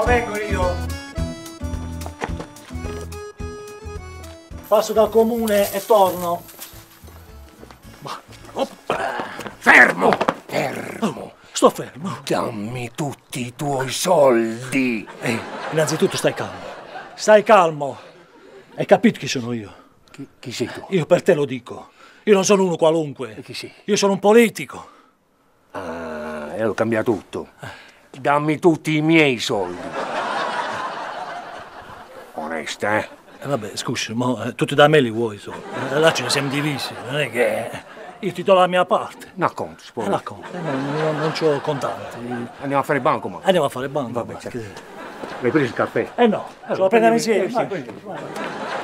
Mo vengo io. Passo dal comune e torno. Fermo! Fermo! Sto fermo. Dammi tutti i tuoi soldi! Innanzitutto stai calmo. Stai calmo. Hai capito chi sono io? Chi sei tu? Io per te lo dico. Io non sono uno qualunque. E chi sei? Io sono un politico. Ah, e lo cambia tutto. Dammi tutti i miei soldi. Onesta, eh? Vabbè, scusa, tutti da me li vuoi, so. Là ce ne siamo divisi, non è che... Io ti do la mia parte. Non conto, sport. La conto, non c'ho contanti. Andiamo a fare banco, ma. Andiamo a fare banco. Vabbè, certo. Hai preso il caffè? No, ce lo prendiamo insieme. Sì.